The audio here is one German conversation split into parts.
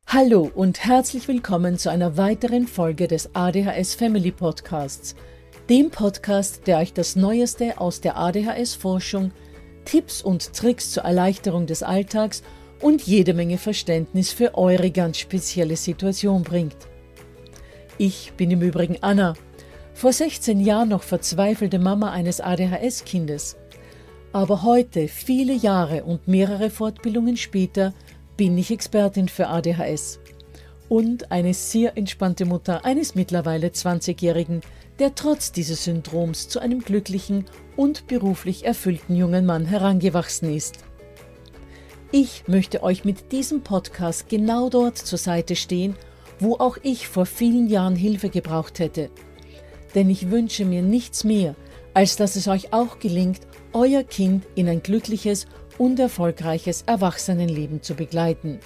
Hallo und herzlich willkommen zu einer weiteren Folge des ADHS Family Podcasts, dem Podcast, der euch das Neueste aus der ADHS-Forschung, Tipps und Tricks zur Erleichterung des Alltags und jede Menge Verständnis für eure ganz spezielle Situation bringt. Ich bin im Übrigen Anna, vor 16 Jahren noch verzweifelte Mama eines ADHS-Kindes. Aber heute, viele Jahre und mehrere Fortbildungen später, bin ich Expertin für ADHS und eine sehr entspannte Mutter eines mittlerweile 20-Jährigen, der trotz dieses Syndroms zu einem glücklichen und beruflich erfüllten jungen Mann herangewachsen ist. Ich möchte euch mit diesem Podcast genau dort zur Seite stehen, wo auch ich vor vielen Jahren Hilfe gebraucht hätte. Denn ich wünsche mir nichts mehr, als dass es euch auch gelingt, euer Kind in ein glückliches und erfolgreiches Erwachsenenleben zu begleiten.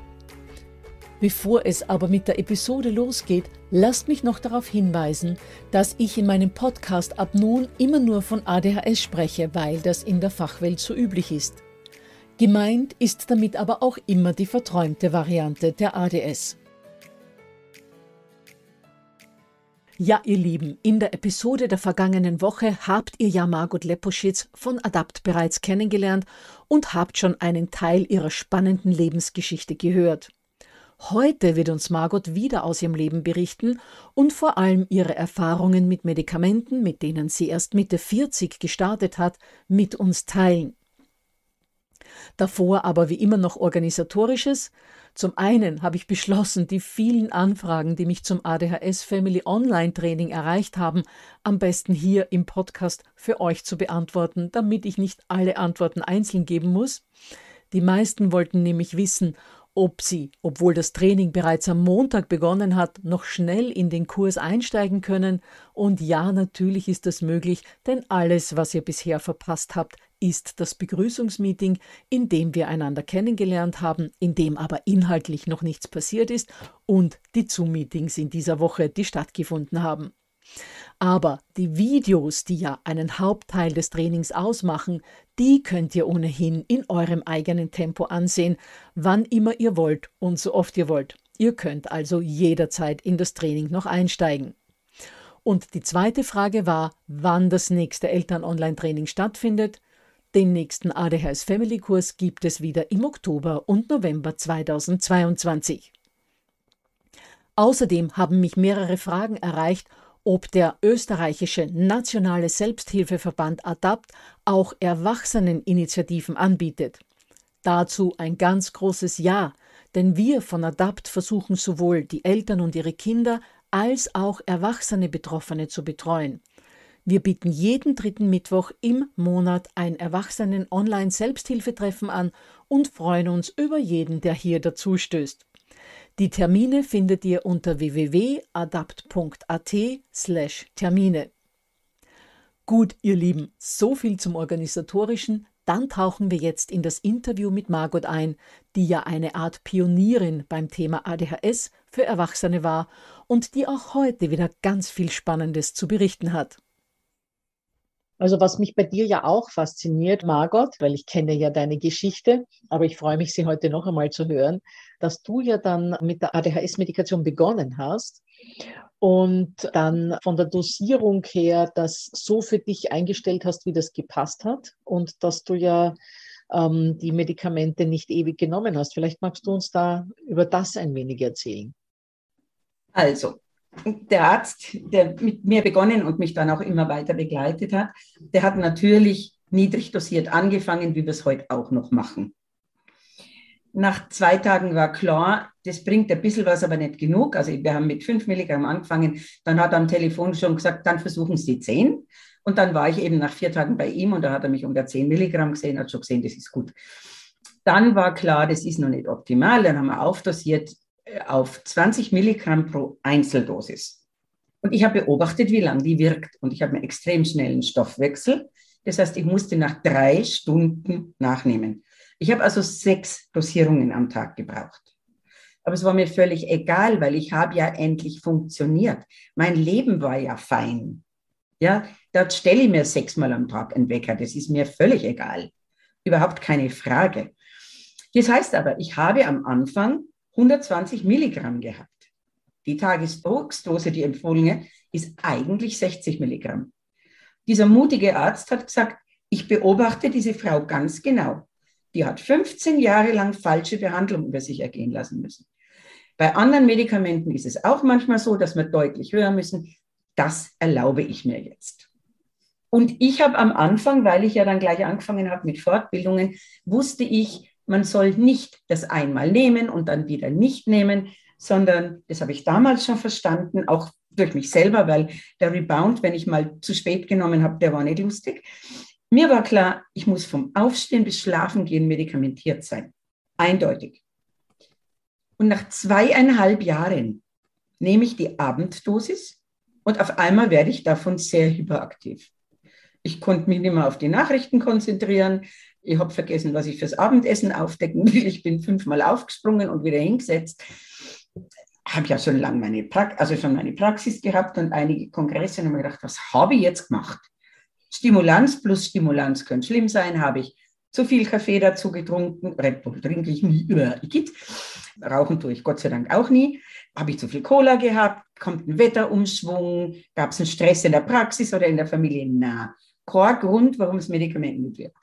Bevor es aber mit der Episode losgeht, lasst mich noch darauf hinweisen, dass ich in meinem Podcast ab nun immer nur von ADHS spreche, weil das in der Fachwelt so üblich ist. Gemeint ist damit aber auch immer die verträumte Variante der ADS. Ja, ihr Lieben, in der Episode der vergangenen Woche habt ihr ja Margot Leposchitz von ADAPT bereits kennengelernt und habt schon einen Teil ihrer spannenden Lebensgeschichte gehört. Heute wird uns Margot wieder aus ihrem Leben berichten und vor allem ihre Erfahrungen mit Medikamenten, mit denen sie erst Mitte 40 gestartet hat, mit uns teilen. Davor aber wie immer noch Organisatorisches. Zum einen habe ich beschlossen, die vielen Anfragen, die mich zum ADHS Family Online Training erreicht haben, am besten hier im Podcast für euch zu beantworten, damit ich nicht alle Antworten einzeln geben muss. Die meisten wollten nämlich wissen, ob sie, obwohl das Training bereits am Montag begonnen hat, noch schnell in den Kurs einsteigen können. Und ja, natürlich ist das möglich, denn alles, was ihr bisher verpasst habt, ist das Begrüßungsmeeting, in dem wir einander kennengelernt haben, in dem aber inhaltlich noch nichts passiert ist, und die Zoom-Meetings in dieser Woche, die stattgefunden haben. Aber die Videos, die ja einen Hauptteil des Trainings ausmachen, die könnt ihr ohnehin in eurem eigenen Tempo ansehen, wann immer ihr wollt und so oft ihr wollt. Ihr könnt also jederzeit in das Training noch einsteigen. Und die zweite Frage war, wann das nächste Eltern-Online-Training stattfindet. Den nächsten ADHS Family Kurs gibt es wieder im Oktober und November 2022. Außerdem haben mich mehrere Fragen erreicht, ob der österreichische nationale Selbsthilfeverband ADAPT auch Erwachseneninitiativen anbietet. Dazu ein ganz großes Ja, denn wir von ADAPT versuchen sowohl die Eltern und ihre Kinder als auch erwachsene Betroffene zu betreuen. Wir bieten jeden 3. Mittwoch im Monat ein Erwachsenen-Online-Selbsthilfetreffen an und freuen uns über jeden, der hier dazustößt. Die Termine findet ihr unter www.adapt.at/Termine. Gut, ihr Lieben, so viel zum Organisatorischen. Dann tauchen wir jetzt in das Interview mit Margot ein, die ja eine Art Pionierin beim Thema ADHS für Erwachsene war und die auch heute wieder ganz viel Spannendes zu berichten hat. Also was mich bei dir ja auch fasziniert, Margot, weil ich kenne ja deine Geschichte, aber ich freue mich, sie heute noch einmal zu hören, dass du ja dann mit der ADHS-Medikation begonnen hast und dann von der Dosierung her das so für dich eingestellt hast, wie das gepasst hat und dass du ja die Medikamente nicht ewig genommen hast. Vielleicht magst du uns da über das ein wenig erzählen. Also, der Arzt, der mit mir begonnen und mich dann auch immer weiter begleitet hat, der hat natürlich niedrig dosiert angefangen, wie wir es heute auch noch machen. Nach 2 Tagen war klar, das bringt ein bisschen was, aber nicht genug. Also wir haben mit 5 Milligramm angefangen. Dann hat er am Telefon schon gesagt, dann versuchen Sie 10. Und dann war ich eben nach 4 Tagen bei ihm und da hat er mich unter 10 Milligramm gesehen, hat schon gesehen, das ist gut. Dann war klar, das ist noch nicht optimal. Dann haben wir aufdosiert auf 20 Milligramm pro Einzeldosis. Und ich habe beobachtet, wie lange die wirkt. Und ich habe einen extrem schnellen Stoffwechsel. Das heißt, ich musste nach 3 Stunden nachnehmen. Ich habe also 6 Dosierungen am Tag gebraucht. Aber es war mir völlig egal, weil ich habe ja endlich funktioniert. Mein Leben war ja fein. Ja, da stelle ich mir 6-mal am Tag einen Wecker. Das ist mir völlig egal. Überhaupt keine Frage. Das heißt aber, ich habe am Anfang 120 Milligramm gehabt. Die Tagesdose, die empfohlene, ist eigentlich 60 Milligramm. Dieser mutige Arzt hat gesagt, ich beobachte diese Frau ganz genau. Die hat 15 Jahre lang falsche Behandlung über sich ergehen lassen müssen. Bei anderen Medikamenten ist es auch manchmal so, dass wir deutlich höher müssen. Das erlaube ich mir jetzt. Und ich habe am Anfang, weil ich ja dann gleich angefangen habe mit Fortbildungen, wusste ich, man soll nicht das einmal nehmen und dann wieder nicht nehmen, sondern, das habe ich damals schon verstanden, auch durch mich selber, weil der Rebound, wenn ich mal zu spät genommen habe, der war nicht lustig. Mir war klar, ich muss vom Aufstehen bis Schlafengehen medikamentiert sein. Eindeutig. Und nach 2,5 Jahren nehme ich die Abenddosis und auf einmal werde ich davon sehr hyperaktiv. Ich konnte mich nicht mehr auf die Nachrichten konzentrieren. Ich habe vergessen, was ich fürs Abendessen aufdecken will. Ich bin 5-mal aufgesprungen und wieder hingesetzt. Habe ja schon lange meine Praxis gehabt und einige Kongresse und habe mir gedacht, was habe ich jetzt gemacht? Stimulanz plus Stimulanz könnte schlimm sein. Habe ich zu viel Kaffee dazu getrunken? Red Bull trinke ich nie. Rauchen tue ich Gott sei Dank auch nie. Habe ich zu viel Cola gehabt? Kommt ein Wetterumschwung? Gab es einen Stress in der Praxis oder in der Familie? Na, kein Grund, warum das Medikament nicht wirkt.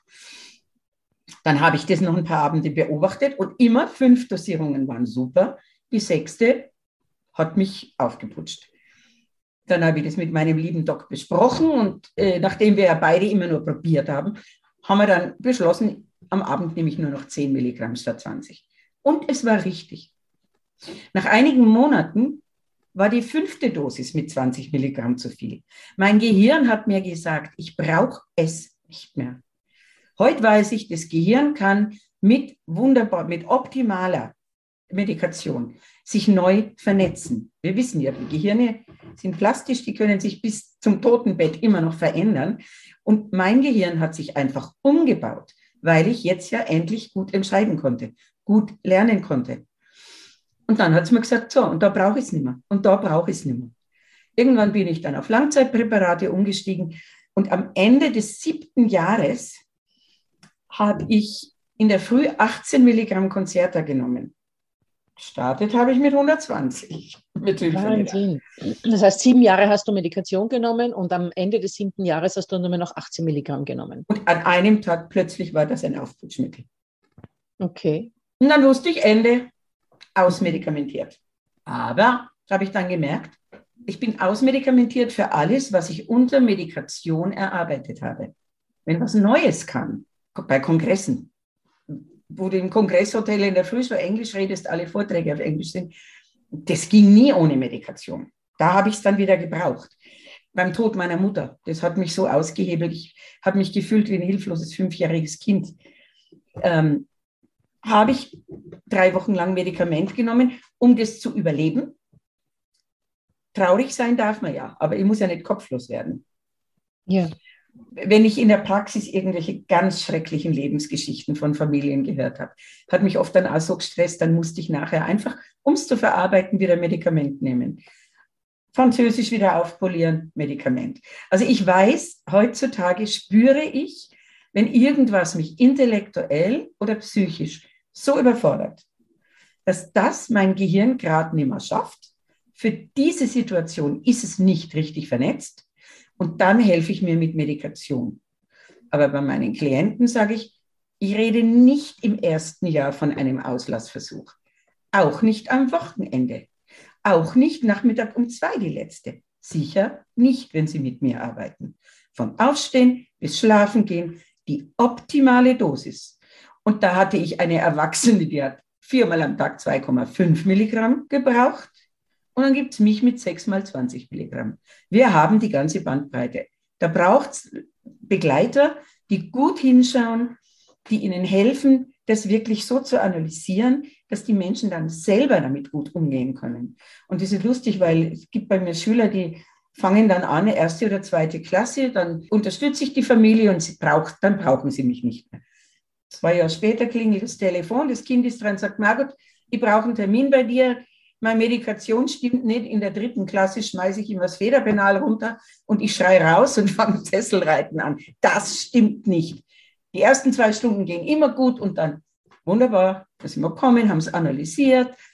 Dann habe ich das noch ein paar Abende beobachtet und immer 5 Dosierungen waren super. Die 6. hat mich aufgeputscht. Dann habe ich das mit meinem lieben Doc besprochen und nachdem wir ja beide immer nur probiert haben, haben wir dann beschlossen, am Abend nehme ich nur noch 10 Milligramm statt 20. Und es war richtig. Nach einigen Monaten war die 5. Dosis mit 20 Milligramm zu viel. Mein Gehirn hat mir gesagt, ich brauche es nicht mehr. Heute weiß ich, das Gehirn kann mit optimaler Medikation sich neu vernetzen. Wir wissen ja, die Gehirne sind plastisch, die können sich bis zum Totenbett immer noch verändern. Und mein Gehirn hat sich einfach umgebaut, weil ich jetzt ja endlich gut entscheiden konnte, gut lernen konnte. Und dann hat es mir gesagt, so, und da brauche ich es nicht mehr. Und da brauche ich es nicht mehr. Irgendwann bin ich dann auf Langzeitpräparate umgestiegen. Und am Ende des 7. Jahres habe ich in der Früh 18 Milligramm Concerta genommen. Gestartet habe ich mit 120. Mit Wahnsinn. Das heißt, 7 Jahre hast du Medikation genommen und am Ende des 7. Jahres hast du nur noch 18 Milligramm genommen. Und an einem Tag plötzlich war das ein Aufputschmittel. Okay. Und dann wusste ich, Ende, ausmedikamentiert. Aber, habe ich dann gemerkt, ich bin ausmedikamentiert für alles, was ich unter Medikation erarbeitet habe. Wenn was Neues kam, bei Kongressen, wo du im Kongresshotel in der Früh so Englisch redest, alle Vorträge auf Englisch sind, das ging nie ohne Medikation. Da habe ich es dann wieder gebraucht. Beim Tod meiner Mutter, das hat mich so ausgehebelt, ich habe mich gefühlt wie ein hilfloses 5-jähriges Kind. Habe ich 3 Wochen lang Medikament genommen, um das zu überleben. Traurig sein darf man ja, aber ich muss ja nicht kopflos werden. Ja. Wenn ich in der Praxis irgendwelche ganz schrecklichen Lebensgeschichten von Familien gehört habe, hat mich oft dann auch so gestresst, dann musste ich nachher einfach, um es zu verarbeiten, wieder Medikament nehmen. Französisch wieder aufpolieren, Medikament. Also ich weiß, heutzutage spüre ich, wenn irgendwas mich intellektuell oder psychisch so überfordert, dass das mein Gehirn gerade nicht mehr schafft. Für diese Situation ist es nicht richtig vernetzt. Und dann helfe ich mir mit Medikation. Aber bei meinen Klienten sage ich rede nicht im 1. Jahr von einem Auslassversuch. Auch nicht am Wochenende. Auch nicht Nachmittag um 2 die letzte. Sicher nicht, wenn Sie mit mir arbeiten. Vom Aufstehen bis Schlafen gehen, die optimale Dosis. Und da hatte ich eine Erwachsene, die hat 4-mal am Tag 2,5 Milligramm gebraucht. Und dann gibt es mich mit 6-mal 20 Milligramm. Wir haben die ganze Bandbreite. Da braucht es Begleiter, die gut hinschauen, die ihnen helfen, das wirklich so zu analysieren, dass die Menschen dann selber damit gut umgehen können. Und das ist lustig, weil es gibt bei mir Schüler, die fangen dann an, 1. oder 2. Klasse, dann unterstütze ich die Familie und dann brauchen sie mich nicht mehr. 2 Jahre später klingelt das Telefon, das Kind ist dran und sagt, Margot, ich brauche einen Termin bei dir. Meine Medikation stimmt nicht. In der 3. Klasse schmeiße ich ihm das Federpenal runter und ich schreie raus und fange Sesselreiten an. Das stimmt nicht. Die ersten 2 Stunden gehen immer gut und dann wunderbar, da sind wir gekommen, haben es analysiert,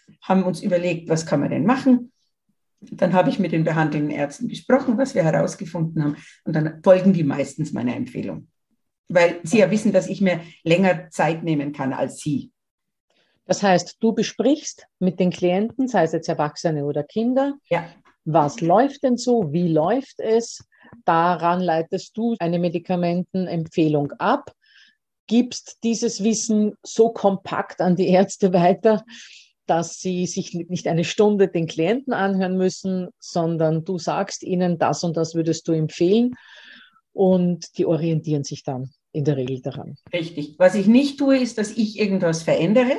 haben uns überlegt, was kann man denn machen. Dann habe ich mit den behandelnden Ärzten gesprochen, was wir herausgefunden haben. Und dann folgen die meistens meiner Empfehlung. Weil sie ja wissen, dass ich mir länger Zeit nehmen kann als sie. Das heißt, du besprichst mit den Klienten, sei es jetzt Erwachsene oder Kinder, Ja. was läuft denn so, wie läuft es? Daran leitest du eine Medikamentenempfehlung ab, gibst dieses Wissen so kompakt an die Ärzte weiter, dass sie sich nicht eine Stunde den Klienten anhören müssen, sondern du sagst ihnen, das und das würdest du empfehlen und die orientieren sich dann in der Regel daran. Richtig. Was ich nicht tue, ist, dass ich irgendwas verändere,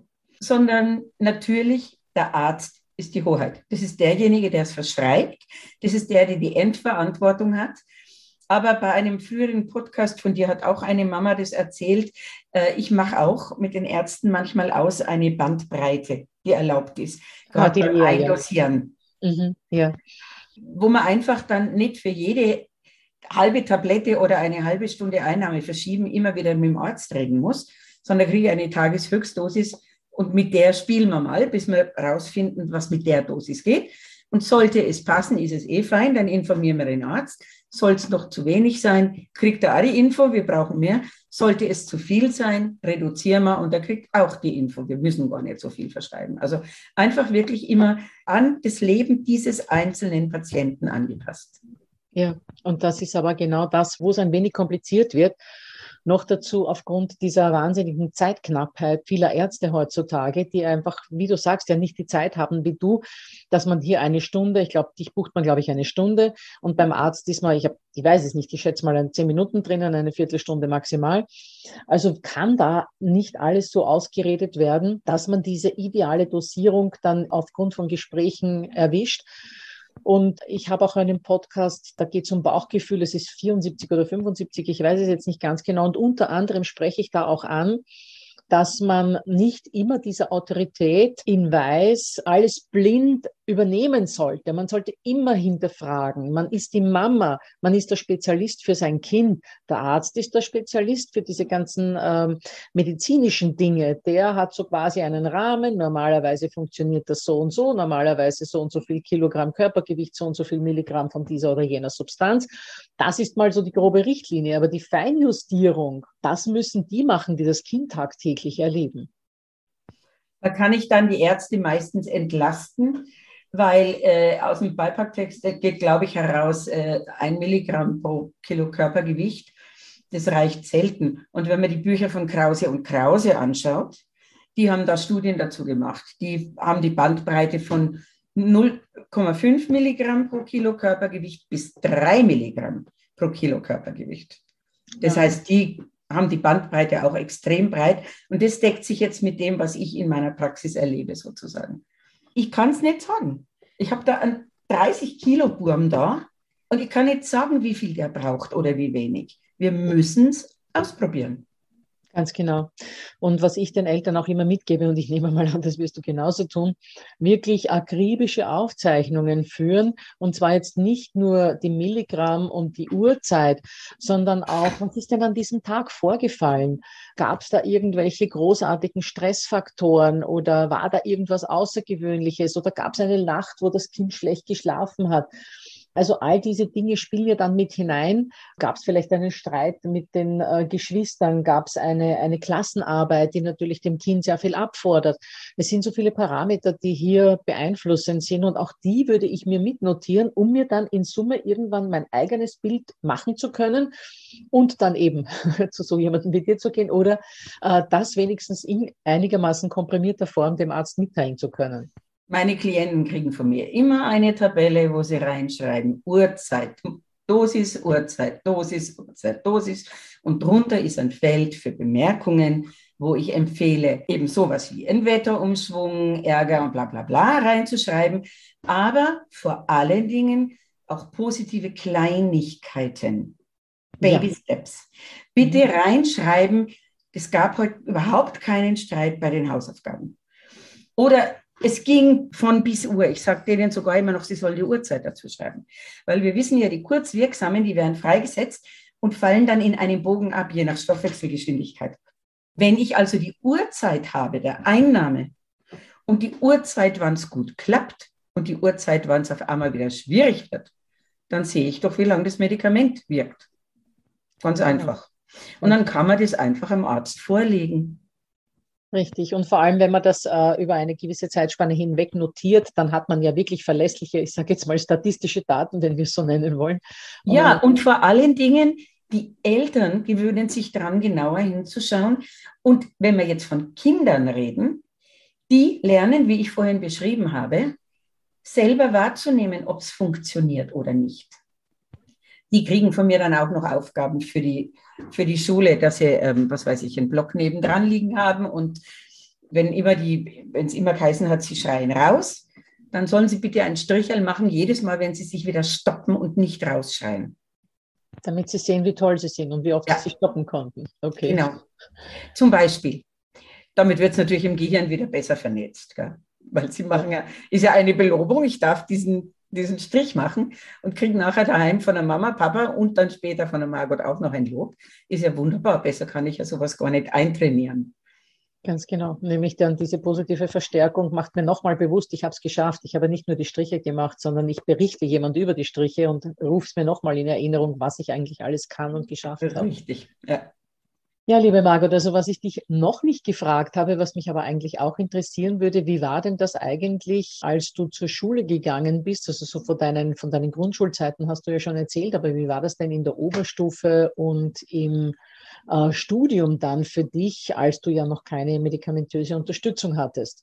sondern natürlich der Arzt ist die Hoheit. Das ist derjenige, der es verschreibt. Das ist der die Endverantwortung hat. Aber bei einem früheren Podcast von dir hat auch eine Mama das erzählt. Ich mache auch mit den Ärzten manchmal aus eine Bandbreite, die erlaubt ist. Gerade beim Eindosieren. Ja. Ja. Wo man einfach dann nicht für jede halbe Tablette oder eine halbe Stunde Einnahme verschieben immer wieder mit dem Arzt reden muss, sondern kriege ich eine Tageshöchstdosis und mit der spielen wir mal, bis wir rausfinden, was mit der Dosis geht. Und sollte es passen, ist es eh fein, dann informieren wir den Arzt. Soll es noch zu wenig sein, kriegt er auch die Info, wir brauchen mehr. Sollte es zu viel sein, reduzieren wir und er kriegt auch die Info. Wir müssen gar nicht so viel verschreiben. Also einfach wirklich immer an das Leben dieses einzelnen Patienten angepasst. Ja, und das ist aber genau das, wo es ein wenig kompliziert wird. Noch dazu aufgrund dieser wahnsinnigen Zeitknappheit vieler Ärzte heutzutage, die einfach, wie du sagst, ja nicht die Zeit haben wie du, dass man hier eine Stunde, ich glaube, dich bucht man, glaube ich, eine Stunde und beim Arzt ist mal, ich weiß es nicht, ich schätze mal 10 Minuten drinnen, eine Viertelstunde maximal. Also kann da nicht alles so ausgeredet werden, dass man diese ideale Dosierung dann aufgrund von Gesprächen erwischt. Und ich habe auch einen Podcast, da geht es um Bauchgefühl, es ist 74 oder 75, ich weiß es jetzt nicht ganz genau. Und unter anderem spreche ich da auch an, dass man nicht immer diese Autorität in Weiß alles blind übernehmen sollte. Man sollte immer hinterfragen. Man ist die Mama, man ist der Spezialist für sein Kind. Der Arzt ist der Spezialist für diese ganzen medizinischen Dinge. Der hat so quasi einen Rahmen. Normalerweise funktioniert das so und so. Normalerweise so und so viel Kilogramm Körpergewicht, so und so viel Milligramm von dieser oder jener Substanz. Das ist mal so die grobe Richtlinie. Aber die Feinjustierung, das müssen die machen, die das Kind tagtäglich erleben. Da kann ich dann die Ärzte meistens entlasten, weil aus dem Beipacktext geht, glaube ich, heraus 1 Milligramm pro Kilo Körpergewicht. Das reicht selten. Und wenn man die Bücher von Krause und Krause anschaut, die haben da Studien dazu gemacht. Die haben die Bandbreite von 0,5 Milligramm pro Kilo Körpergewicht bis 3 Milligramm pro Kilo Körpergewicht. Das heißt, die haben die Bandbreite auch extrem breit. Und das deckt sich jetzt mit dem, was ich in meiner Praxis erlebe, sozusagen. Ich kann es nicht sagen. Ich habe da einen 30-Kilo-Burm da und ich kann nicht sagen, wie viel der braucht oder wie wenig. Wir müssen es ausprobieren. Ganz genau. Und was ich den Eltern auch immer mitgebe, und ich nehme mal an, das wirst du genauso tun, wirklich akribische Aufzeichnungen führen. Und zwar jetzt nicht nur die Milligramm und die Uhrzeit, sondern auch, was ist denn an diesem Tag vorgefallen? Gab es da irgendwelche großartigen Stressfaktoren oder war da irgendwas Außergewöhnliches oder gab es eine Nacht, wo das Kind schlecht geschlafen hat? Also all diese Dinge spielen ja dann mit hinein. Gab es vielleicht einen Streit mit den Geschwistern? Gab es eine Klassenarbeit, die natürlich dem Kind sehr viel abfordert? Es sind so viele Parameter, die hier beeinflussend sind und auch die würde ich mir mitnotieren, um mir dann in Summe irgendwann mein eigenes Bild machen zu können und dann eben zu so jemandem wie dir zu gehen oder das wenigstens in einigermaßen komprimierter Form dem Arzt mitteilen zu können. Meine Klienten kriegen von mir immer eine Tabelle, wo sie reinschreiben, Uhrzeit, Dosis, Uhrzeit, Dosis, Uhrzeit, Dosis. Und drunter ist ein Feld für Bemerkungen, wo ich empfehle, eben sowas wie ein Wetterumschwung, Ärger und bla bla bla reinzuschreiben. Aber vor allen Dingen auch positive Kleinigkeiten, Baby Steps. Bitte reinschreiben, es gab heute überhaupt keinen Streit bei den Hausaufgaben. Oder es ging von bis Uhr. Ich sage denen sogar immer noch, sie sollen die Uhrzeit dazu schreiben. Weil wir wissen ja, die Kurzwirksamen, die werden freigesetzt und fallen dann in einen Bogen ab, je nach Stoffwechselgeschwindigkeit. Wenn ich also die Uhrzeit habe, der Einnahme, und die Uhrzeit, wann es gut klappt und die Uhrzeit, wann es auf einmal wieder schwierig wird, dann sehe ich doch, wie lange das Medikament wirkt. Ganz einfach. Und dann kann man das einfach am Arzt vorlegen. Richtig. Und vor allem, wenn man das über eine gewisse Zeitspanne hinweg notiert, dann hat man ja wirklich verlässliche, ich sage jetzt mal statistische Daten, wenn wir es so nennen wollen. Ja, und vor allen Dingen, die Eltern gewöhnen sich daran, genauer hinzuschauen. Und wenn wir jetzt von Kindern reden, die lernen, wie ich vorhin beschrieben habe, selber wahrzunehmen, ob es funktioniert oder nicht. Die kriegen von mir dann auch noch Aufgaben für die Schule, dass sie, was weiß ich, einen Block nebendran liegen haben. Und wenn es immer geheißen hat, sie schreien raus, dann sollen sie bitte ein Strichel machen, jedes Mal, wenn sie sich wieder stoppen und nicht rausschreien. Damit sie sehen, wie toll sie sind und wie oft sie stoppen konnten. Okay. Genau. Zum Beispiel. Damit wird es natürlich im Gehirn wieder besser vernetzt. Gell? Weil sie machen ist ja eine Belobung, ich darf diesen Strich machen und kriege nachher daheim von der Mama, Papa und dann später von der Margot auch noch ein Lob. Ist ja wunderbar, besser kann ich ja sowas gar nicht eintrainieren. Ganz genau, nämlich dann diese positive Verstärkung macht mir nochmal bewusst, ich habe es geschafft, ich habe nicht nur die Striche gemacht, sondern ich berichte jemand über die Striche und rufe es mir nochmal in Erinnerung, was ich eigentlich alles kann und geschafft habe. Richtig, ja. Ja, liebe Margot, also was ich dich noch nicht gefragt habe, was mich aber eigentlich auch interessieren würde, wie war denn das eigentlich, als du zur Schule gegangen bist? Also so von deinen Grundschulzeiten hast du ja schon erzählt, aber wie war das denn in der Oberstufe und im Studium dann für dich, als du ja noch keine medikamentöse Unterstützung hattest?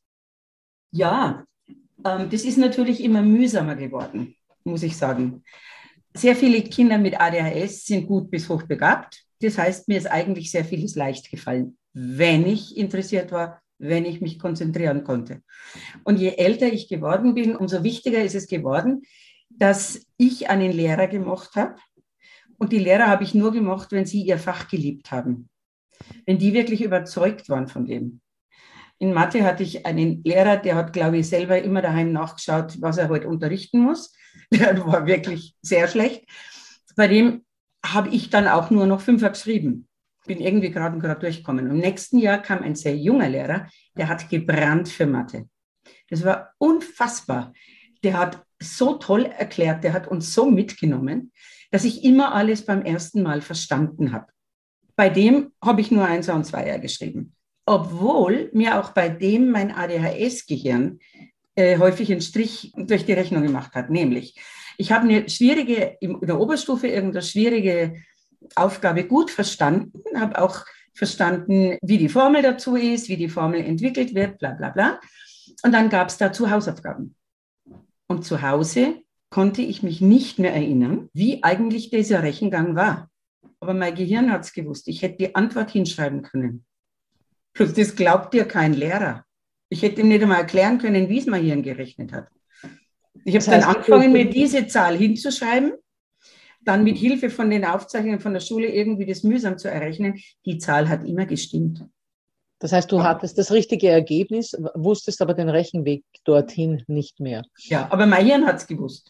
Ja, das ist natürlich immer mühsamer geworden, muss ich sagen. Sehr viele Kinder mit ADHS sind gut bis hochbegabt. Das heißt, mir ist eigentlich sehr vieles leicht gefallen, wenn ich interessiert war, wenn ich mich konzentrieren konnte. Und je älter ich geworden bin, umso wichtiger ist es geworden, dass ich einen Lehrer gemocht habe. Und die Lehrer habe ich nur gemocht, wenn sie ihr Fach geliebt haben. Wenn die wirklich überzeugt waren von dem. In Mathe hatte ich einen Lehrer, der hat, glaube ich, selber immer daheim nachgeschaut, was er heute unterrichten muss. Der war wirklich sehr schlecht. Bei dem habe ich dann auch nur noch Fünfer geschrieben. Bin irgendwie gerade durchgekommen. Im nächsten Jahr kam ein sehr junger Lehrer, der hat gebrannt für Mathe. Das war unfassbar. Der hat so toll erklärt, der hat uns so mitgenommen, dass ich immer alles beim ersten Mal verstanden habe. Bei dem habe ich nur Einser und Zweier geschrieben. Obwohl mir auch bei dem mein ADHS-Gehirn häufig einen Strich durch die Rechnung gemacht hat. Nämlich, ich habe in der Oberstufe irgendeine schwierige Aufgabe gut verstanden, habe auch verstanden, wie die Formel dazu ist, wie die Formel entwickelt wird, bla bla bla. Und dann gab es dazu Hausaufgaben. Und zu Hause konnte ich mich nicht mehr erinnern, wie eigentlich dieser Rechengang war. Aber mein Gehirn hat es gewusst. Ich hätte die Antwort hinschreiben können. Plus, das glaubt dir kein Lehrer. Ich hätte ihm nicht einmal erklären können, wie es mein Hirn gerechnet hat. Ich habe dann angefangen, mir diese Zahl hinzuschreiben, dann mit Hilfe von den Aufzeichnungen von der Schule irgendwie das mühsam zu errechnen. Die Zahl hat immer gestimmt. Das heißt, du hattest das richtige Ergebnis, wusstest aber den Rechenweg dorthin nicht mehr. Ja, aber mein Hirn hat es gewusst.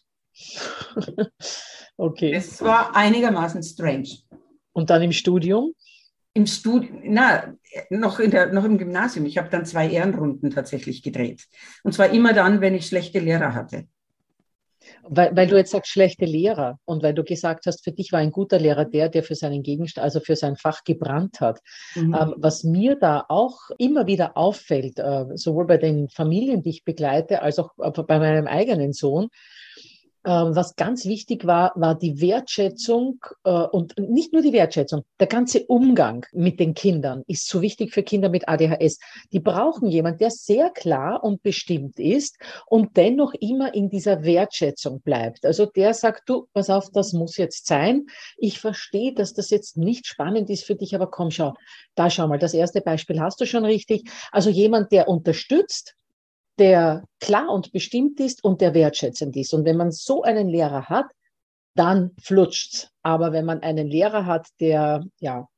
Okay. Es war einigermaßen strange. Und dann im Studium? Im Studium, noch im Gymnasium. Ich habe dann 2 Ehrenrunden tatsächlich gedreht. Und zwar immer dann, wenn ich schlechte Lehrer hatte. Weil du jetzt sagst, schlechte Lehrer und weil du gesagt hast, für dich war ein guter Lehrer der für seinen Gegenstand, also für sein Fach gebrannt hat. Was mir da auch immer wieder auffällt, sowohl bei den Familien, die ich begleite, als auch bei meinem eigenen Sohn, was ganz wichtig war die Wertschätzung und nicht nur die Wertschätzung, der ganze Umgang mit den Kindern ist so wichtig für Kinder mit ADHS. Die brauchen jemanden, der sehr klar und bestimmt ist und dennoch immer in dieser Wertschätzung bleibt. Also der sagt, du, pass auf, das muss jetzt sein. Ich verstehe, dass das jetzt nicht spannend ist für dich, aber komm, schau mal, das erste Beispiel hast du schon richtig. Also jemand, der unterstützt, der klar und bestimmt ist und der wertschätzend ist. Und wenn man so einen Lehrer hat, dann flutscht's. Aber wenn man einen Lehrer hat, der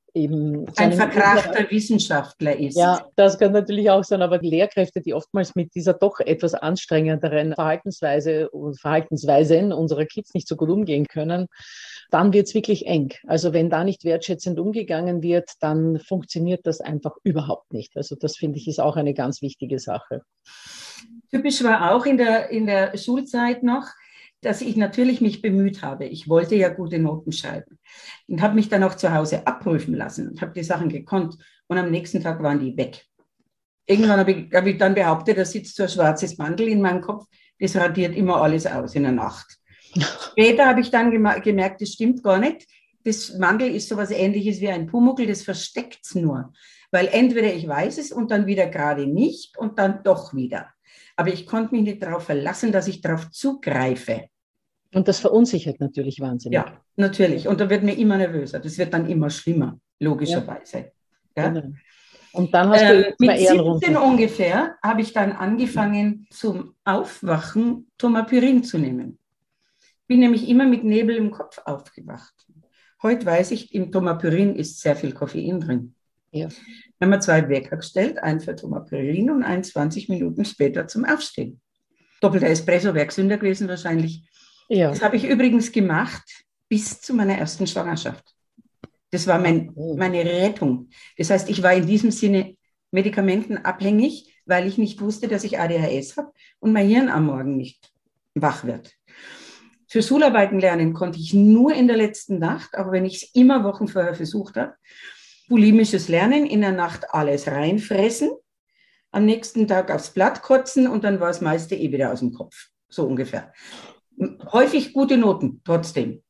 eben ein verkrachter Wissenschaftler ist. Ja, das kann natürlich auch sein, aber die Lehrkräfte, die oftmals mit dieser doch etwas anstrengenderen Verhaltensweise und Verhaltensweisen unserer Kids nicht so gut umgehen können, dann wird es wirklich eng. Also wenn da nicht wertschätzend umgegangen wird, dann funktioniert das einfach überhaupt nicht. Also das finde ich ist auch eine ganz wichtige Sache. Typisch war auch in der Schulzeit noch, dass ich natürlich mich bemüht habe. Ich wollte ja gute Noten schreiben und habe mich dann auch zu Hause abprüfen lassen und habe die Sachen gekonnt. Und am nächsten Tag waren die weg. Irgendwann hab ich dann behauptet, da sitzt so ein schwarzes Mandel in meinem Kopf, das radiert immer alles aus in der Nacht. Später habe ich dann gemerkt, das stimmt gar nicht. Das Mandel ist so etwas Ähnliches wie ein Pumuckl, das versteckt es nur. Weil entweder ich weiß es und dann wieder gerade nicht und dann doch wieder. Aber ich konnte mich nicht darauf verlassen, dass ich darauf zugreife. Und das verunsichert natürlich wahnsinnig. Ja, natürlich. Und da wird mir immer nervöser. Das wird dann immer schlimmer, logischerweise. Ja? Genau. Und dann hast du mit 17 ungefähr habe ich dann angefangen, zum Aufwachen Tomapyrin zu nehmen. Bin nämlich immer mit Nebel im Kopf aufgewacht. Heute weiß ich, im Tomapyrin ist sehr viel Koffein drin. Ja. Dann haben wir 2 Wecker gestellt, einen für Tomapyrin und einen 20 Minuten später zum Aufstehen. Doppelter Espresso wäre gesünder gewesen wahrscheinlich. Ja. Das habe ich übrigens gemacht bis zu meiner ersten Schwangerschaft. Das war meine Rettung. Das heißt, ich war in diesem Sinne medikamentenabhängig, weil ich nicht wusste, dass ich ADHS habe und mein Hirn am Morgen nicht wach wird. Für Schularbeiten lernen konnte ich nur in der letzten Nacht, auch wenn ich es immer Wochen vorher versucht habe. Bulimisches Lernen, in der Nacht alles reinfressen, am nächsten Tag aufs Blatt kotzen und dann war das meiste wieder aus dem Kopf, so ungefähr. Häufig gute Noten, trotzdem.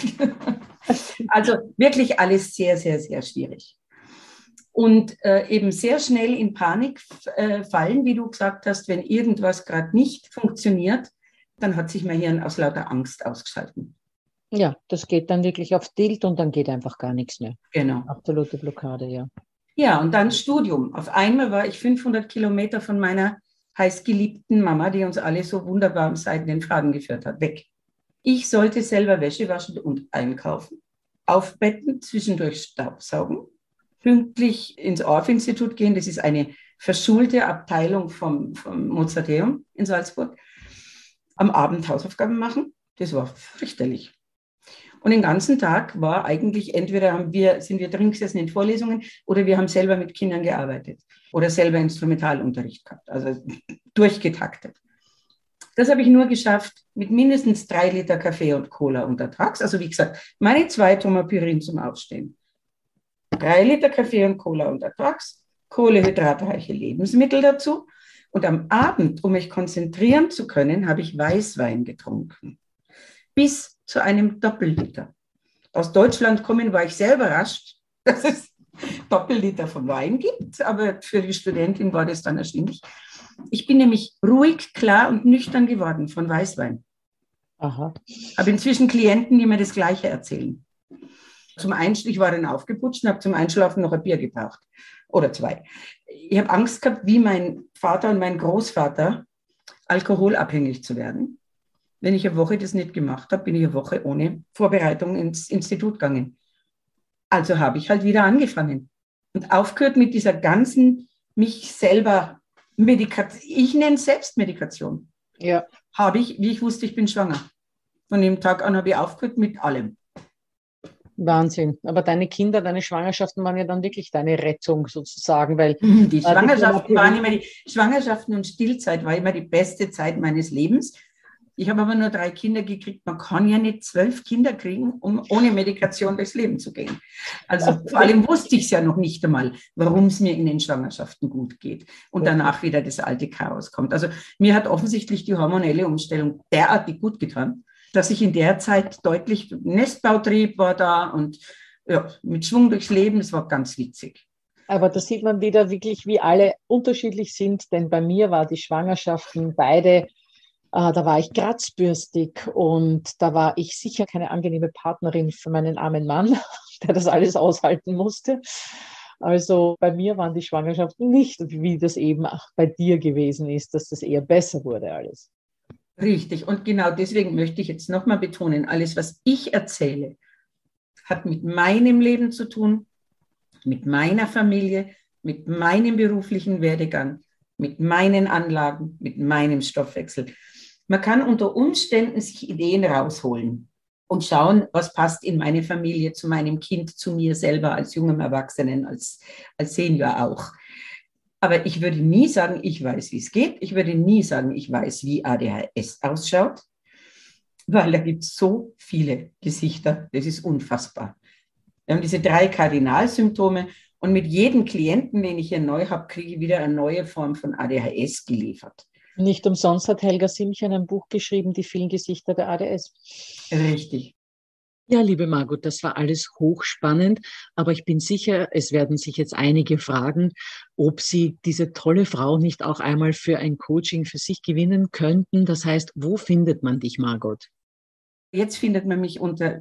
Also wirklich alles sehr, sehr, sehr schwierig. Und eben sehr schnell in Panik fallen, wie du gesagt hast, wenn irgendwas gerade nicht funktioniert, dann hat sich mein Hirn aus lauter Angst ausgeschalten. Ja, das geht dann wirklich auf Tilt und dann geht einfach gar nichts mehr. Genau. Absolute Blockade, ja. Ja, und dann Studium. Auf einmal war ich 500 Kilometer von meiner heißgeliebten Mama, die uns alle so wunderbar am seidenen Faden geführt hat, weg. Ich sollte selber Wäsche waschen und einkaufen, aufbetten, zwischendurch Staubsaugen, pünktlich ins Orff-Institut gehen. Das ist eine verschulte Abteilung vom Mozarteum in Salzburg. Am Abend Hausaufgaben machen. Das war fürchterlich. Und den ganzen Tag war eigentlich, entweder sind wir drin gesessen in Vorlesungen oder wir haben selber mit Kindern gearbeitet oder selber Instrumentalunterricht gehabt, also durchgetaktet. Das habe ich nur geschafft mit mindestens 3 Liter Kaffee und Cola untertags. Also wie gesagt, meine 2 Tomapyrin zum Aufstehen. 3 Liter Kaffee und Cola untertags, kohlehydratreiche Lebensmittel dazu. Und am Abend, um mich konzentrieren zu können, habe ich Weißwein getrunken. Bis zu einem Doppelliter. Aus Deutschland kommen war ich sehr überrascht, dass es Doppelliter von Wein gibt, aber für die Studentin war das dann erstaunlich. Ich bin nämlich ruhig, klar und nüchtern geworden von Weißwein. Aha. Habe inzwischen Klienten, die mir das Gleiche erzählen. Ich war dann aufgeputscht und habe zum Einschlafen noch ein Bier gebraucht. Oder 2. Ich habe Angst gehabt, wie mein Vater und mein Großvater, alkoholabhängig zu werden. Wenn ich eine Woche das nicht gemacht habe, bin ich eine Woche ohne Vorbereitung ins Institut gegangen. Also habe ich halt wieder angefangen und aufgehört mit dieser ganzen mich selber Medikation. Ich nenne es Selbstmedikation. Ja. Habe ich, wie ich wusste, ich bin schwanger. Von dem Tag an habe ich aufgehört mit allem. Wahnsinn. Aber deine Kinder, deine Schwangerschaften waren ja dann wirklich deine Rettung sozusagen, weil die Schwangerschaften waren immer Schwangerschaften und Stillzeit war immer die beste Zeit meines Lebens. Ich habe aber nur 3 Kinder gekriegt. Man kann ja nicht 12 Kinder kriegen, um ohne Medikation durchs Leben zu gehen. Also vor allem wusste ich es ja noch nicht einmal, warum es mir in den Schwangerschaften gut geht und danach wieder das alte Chaos kommt. Also mir hat offensichtlich die hormonelle Umstellung derartig gut getan, dass ich in der Zeit deutlich, Nestbautrieb war da und ja, mit Schwung durchs Leben, es war ganz witzig. Aber da sieht man wieder wirklich, wie alle unterschiedlich sind, denn bei mir war die Schwangerschaften beide, da war ich kratzbürstig und da war ich sicher keine angenehme Partnerin für meinen armen Mann, der das alles aushalten musste. Also bei mir waren die Schwangerschaften nicht, wie das eben auch bei dir gewesen ist, dass das eher besser wurde alles. Richtig. Und genau deswegen möchte ich jetzt nochmal betonen, alles, was ich erzähle, hat mit meinem Leben zu tun gemacht. Mit meiner Familie, mit meinem beruflichen Werdegang, mit meinen Anlagen, mit meinem Stoffwechsel. Man kann unter Umständen sich Ideen rausholen und schauen, was passt in meine Familie, zu meinem Kind, zu mir selber als jungem Erwachsenen, als Senior auch. Aber ich würde nie sagen, ich weiß, wie es geht. Ich würde nie sagen, ich weiß, wie ADHS ausschaut, weil da gibt es so viele Gesichter. Das ist unfassbar. Wir haben diese 3 Kardinalsymptome und mit jedem Klienten, den ich hier neu habe, kriege ich wieder eine neue Form von ADHS geliefert. Nicht umsonst hat Helga Simchen ein Buch geschrieben, Die vielen Gesichter der ADS. Richtig. Ja, liebe Margot, das war alles hochspannend, aber ich bin sicher, es werden sich jetzt einige fragen, ob Sie diese tolle Frau nicht auch einmal für ein Coaching für sich gewinnen könnten. Das heißt, wo findet man dich, Margot? Jetzt findet man mich unter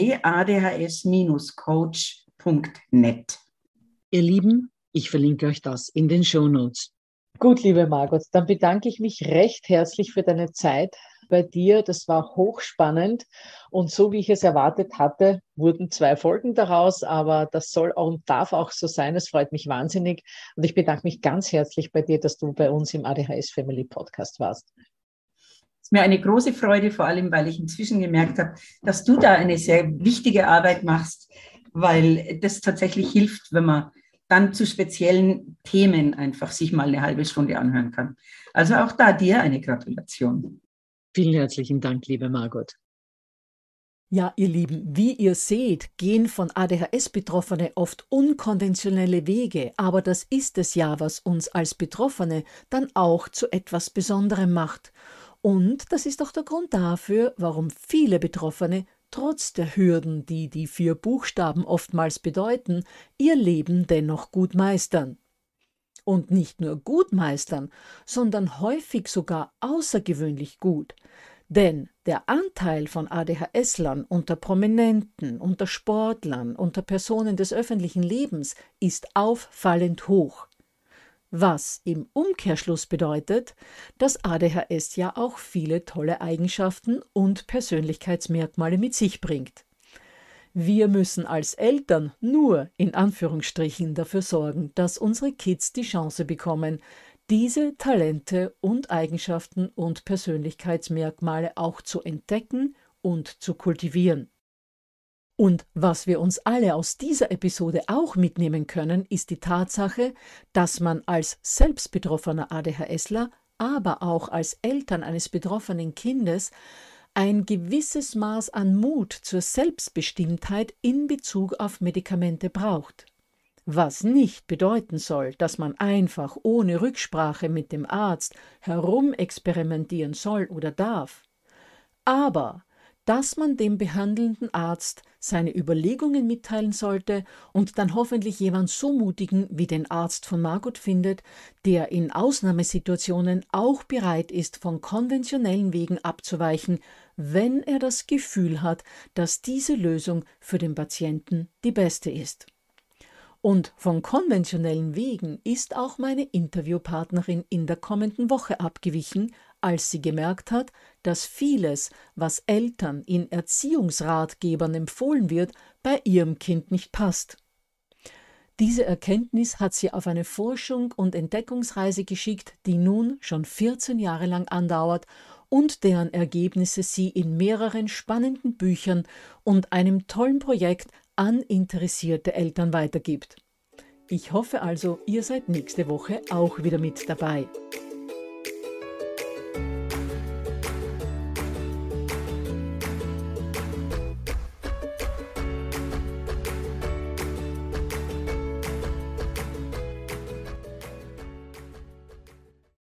www.adhs-coach.net. Ihr Lieben, ich verlinke euch das in den Shownotes. Gut, liebe Margot, dann bedanke ich mich recht herzlich für deine Zeit bei dir. Das war hochspannend und so wie ich es erwartet hatte, wurden 2 Folgen daraus, aber das soll und darf auch so sein. Es freut mich wahnsinnig und ich bedanke mich ganz herzlich bei dir, dass du bei uns im ADHS Family Podcast warst. Es ist mir eine große Freude, vor allem, weil ich inzwischen gemerkt habe, dass du da eine sehr wichtige Arbeit machst, weil das tatsächlich hilft, wenn man dann zu speziellen Themen einfach sich mal eine halbe Stunde anhören kann. Also auch da dir eine Gratulation. Vielen herzlichen Dank, liebe Margot. Ja, ihr Lieben, wie ihr seht, gehen von ADHS-Betroffene oft unkonventionelle Wege, aber das ist es ja, was uns als Betroffene dann auch zu etwas Besonderem macht. Und das ist auch der Grund dafür, warum viele Betroffene trotz der Hürden, die die 4 Buchstaben oftmals bedeuten, ihr Leben dennoch gut meistern. Und nicht nur gut meistern, sondern häufig sogar außergewöhnlich gut. Denn der Anteil von ADHS-Lern unter Prominenten, unter Sportlern, unter Personen des öffentlichen Lebens ist auffallend hoch. Was im Umkehrschluss bedeutet, dass ADHS ja auch viele tolle Eigenschaften und Persönlichkeitsmerkmale mit sich bringt. Wir müssen als Eltern nur in Anführungsstrichen dafür sorgen, dass unsere Kids die Chance bekommen, diese Talente und Eigenschaften und Persönlichkeitsmerkmale auch zu entdecken und zu kultivieren. Und was wir uns alle aus dieser Episode auch mitnehmen können, ist die Tatsache, dass man als selbstbetroffener ADHSler, aber auch als Eltern eines betroffenen Kindes ein gewisses Maß an Mut zur Selbstbestimmtheit in Bezug auf Medikamente braucht. Was nicht bedeuten soll, dass man einfach ohne Rücksprache mit dem Arzt herumexperimentieren soll oder darf. Aber dass man dem behandelnden Arzt seine Überlegungen mitteilen sollte und dann hoffentlich jemand so mutigen wie den Arzt von Margot findet, der in Ausnahmesituationen auch bereit ist, von konventionellen Wegen abzuweichen, wenn er das Gefühl hat, dass diese Lösung für den Patienten die beste ist. Und von konventionellen Wegen ist auch meine Interviewpartnerin in der kommenden Woche abgewichen, als sie gemerkt hat, dass vieles, was Eltern in Erziehungsratgebern empfohlen wird, bei ihrem Kind nicht passt. Diese Erkenntnis hat sie auf eine Forschung- und Entdeckungsreise geschickt, die nun schon 14 Jahre lang andauert und deren Ergebnisse sie in mehreren spannenden Büchern und einem tollen Projekt an interessierte Eltern weitergibt. Ich hoffe also, ihr seid nächste Woche auch wieder mit dabei.